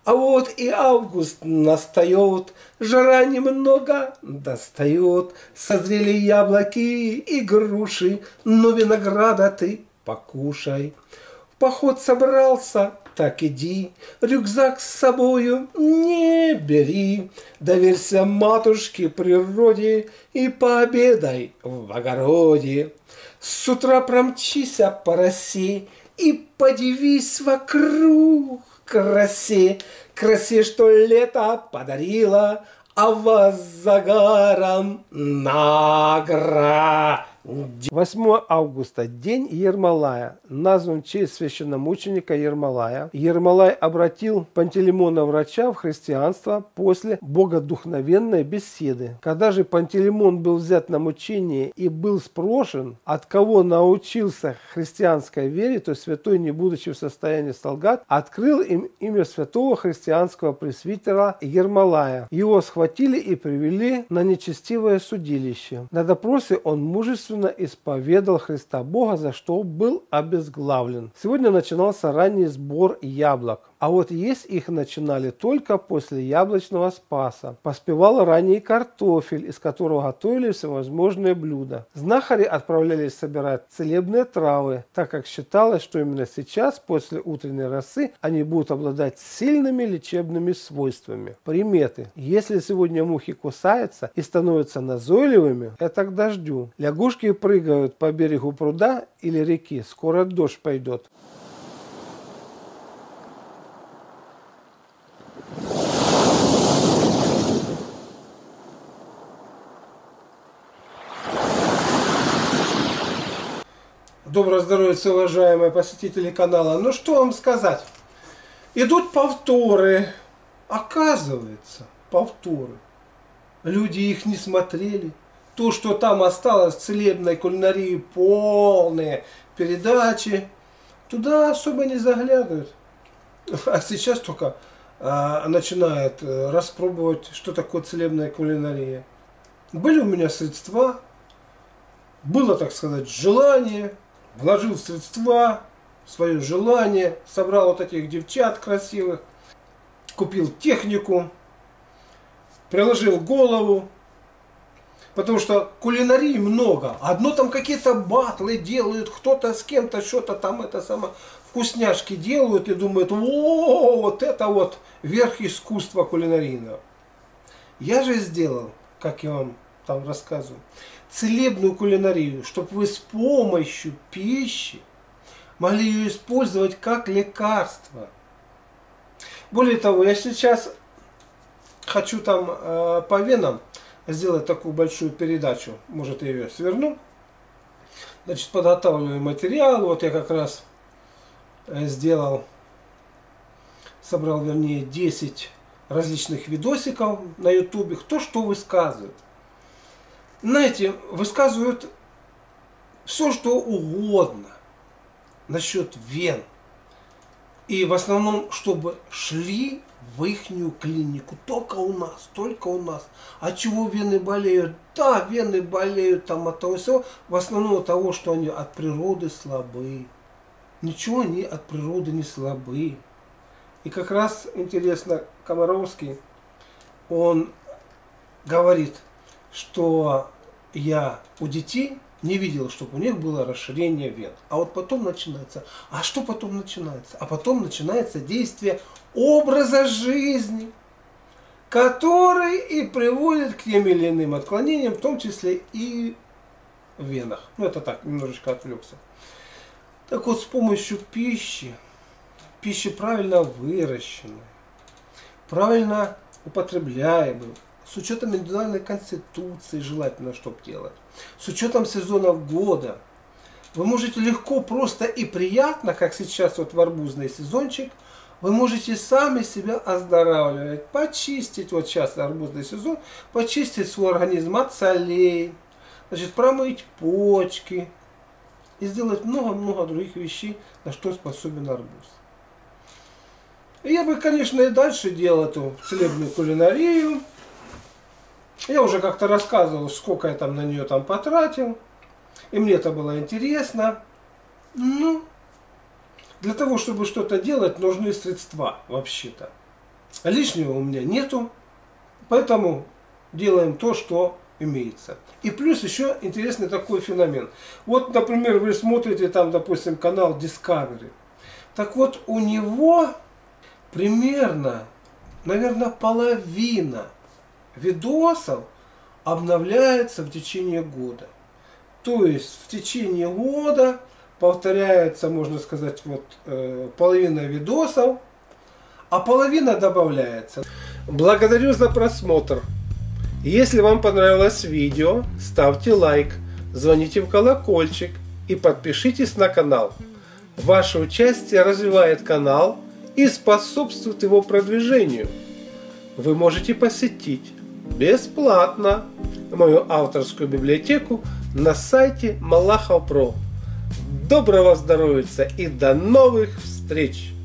А вот и август настает, жара немного достает, созрели яблоки и груши, но винограда ты покушай. В поход собрался, так иди, рюкзак с собою не бери, доверься матушке природе и пообедай в огороде. С утра промчися по росе и подивись вокруг красе, красе, что лето подарило, а вас загаром наградило. 8 августа – день Ермолая, назван в честь священномученика Ермолая. Ермолай обратил Пантелеймона врача в христианство после богодухновенной беседы. Когда же Пантелеймон был взят на мучение и был спрошен, от кого научился христианской вере, то святой, не будучи в состоянии солгать, открыл им имя святого христианского пресвитера Ермолая. Его схватили и привели на нечестивое судилище. На допросе он мужественно исповедал Христа Бога, за что был обезглавлен. Сегодня начинался ранний сбор яблок. А вот есть их начинали только после яблочного спаса. Поспевал ранний картофель, из которого готовили всевозможные блюда. Знахари отправлялись собирать целебные травы, так как считалось, что именно сейчас, после утренней росы, они будут обладать сильными лечебными свойствами. Приметы. Если сегодня мухи кусаются и становятся назойливыми, это к дождю. Лягушки прыгают по берегу пруда или реки, скоро дождь пойдет. Доброго здоровья, уважаемые посетители канала. Ну что вам сказать? Идут повторы. Оказывается, повторы. Люди их не смотрели. То, что там осталось в целебной кулинарии, полные передачи, туда особо не заглядывают. А сейчас только начинают распробовать, что такое целебная кулинария. Были у меня средства, было, так сказать, желание. Вложил средства, свое желание, собрал вот этих девчат красивых, купил технику, приложил голову, потому что кулинарии много. Одно там какие-то батлы делают, кто-то с кем-то что-то там это самое, вкусняшки делают и думают, о, вот это вот верх искусства кулинарийного. Я же сделал, как я вам там рассказываю, целебную кулинарию, чтобы вы с помощью пищи могли ее использовать как лекарство. Более того, я сейчас хочу там по венам сделать такую большую передачу, может я ее сверну. Значит, подготавливаю материал, вот я как раз сделал, собрал вернее 10 различных видосиков на ютубе, кто что высказывает. Знаете, высказывают все, что угодно насчет вен. И в основном, чтобы шли в ихнюю клинику. Только у нас, только у нас. А чего вены болеют? Да, вены болеют там от того всего. В основном от того, что они от природы слабы. Ничего они от природы не слабы. И как раз интересно, Комаровский, он говорит, что я у детей не видел, чтобы у них было расширение вен. А вот потом начинается. А что потом начинается? А потом начинается действие образа жизни, который и приводит к тем или иным отклонениям, в том числе и в венах. Ну это так, немножечко отвлекся. Так вот, с помощью пищи правильно выращенной, правильно употребляемой, с учетом индивидуальной конституции желательно, чтобы делать, с учетом сезонов года, вы можете легко, просто и приятно, как сейчас вот в арбузный сезончик, вы можете сами себя оздоравливать, почистить, вот сейчас арбузный сезон, почистить свой организм от солей, значит, промыть почки и сделать много-много других вещей, на что способен арбуз. И я бы, конечно, и дальше делал эту целебную кулинарию. Я уже как-то рассказывал, сколько я там на нее там потратил. И мне это было интересно. Ну, для того, чтобы что-то делать, нужны средства, вообще-то. Лишнего у меня нету, поэтому делаем то, что имеется. И плюс еще интересный такой феномен. Вот, например, вы смотрите там, допустим, канал Discovery. Так вот, у него примерно, наверное, половина видосов обновляется в течение года. То есть в течение года повторяется, можно сказать, вот половина видосов, а половина добавляется. Благодарю за просмотр. Если вам понравилось видео, ставьте лайк, звоните в колокольчик и подпишитесь на канал. Ваше участие развивает канал и способствует его продвижению. Вы можете посетить бесплатно мою авторскую библиотеку на сайте Малахов Про. Доброго здоровья и до новых встреч!